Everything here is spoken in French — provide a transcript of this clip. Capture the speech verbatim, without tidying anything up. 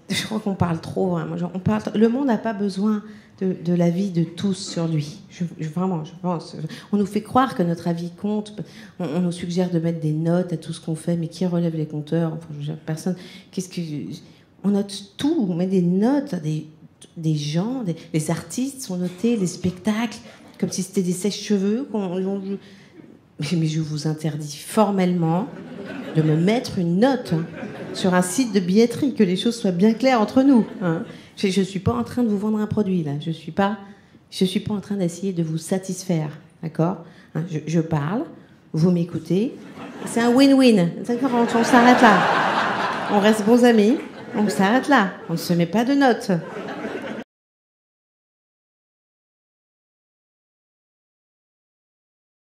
Je crois qu'on parle trop. Hein. Moi, on parle, le monde n'a pas besoin de, de l'avis de tous sur lui. Je, je, vraiment, je pense. On nous fait croire que notre avis compte. On, on nous suggère de mettre des notes à tout ce qu'on fait, mais qui relève les compteurs? Enfin, je, personne. Qu'est-ce que on note tout? On met des notes à des, des gens, des, les artistes sont notés, les spectacles, comme si c'était des sèches-cheveux. Qu'on, on, mais, mais je vous interdis formellement de me mettre une note. Hein, sur un site de billetterie, que les choses soient bien claires entre nous. Hein. Je ne suis pas en train de vous vendre un produit, là. Je ne suis pas, je suis pas en train d'essayer de vous satisfaire, d'accord? Hein, je, je parle, vous m'écoutez. C'est un win-win. D'accord, on, on s'arrête là. On reste bons amis, on s'arrête là. On ne se met pas de notes.